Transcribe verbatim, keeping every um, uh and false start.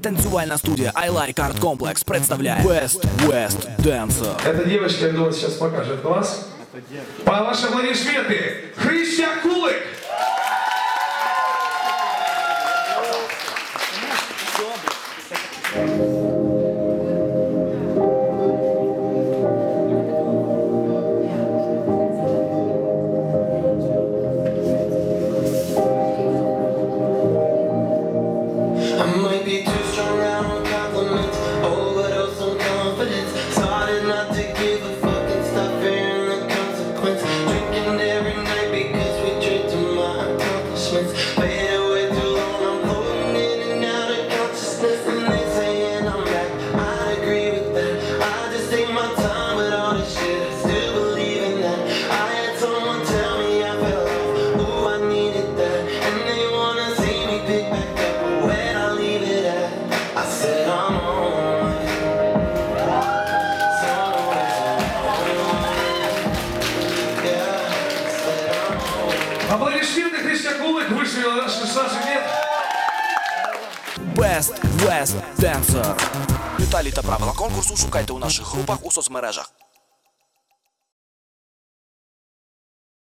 Танцевальная студия I Like Art Complex представляет Best West Dancer. Эта девочка, я думаю, сейчас покажет класс. По вашим аплодисменты, Христя Кулик! Аплодисменты, Христя Кулик, вышли на наши шестнадцать лет. Best West Dancer. Деталі та правила конкурсу шукайте у наших групах у соцмережах.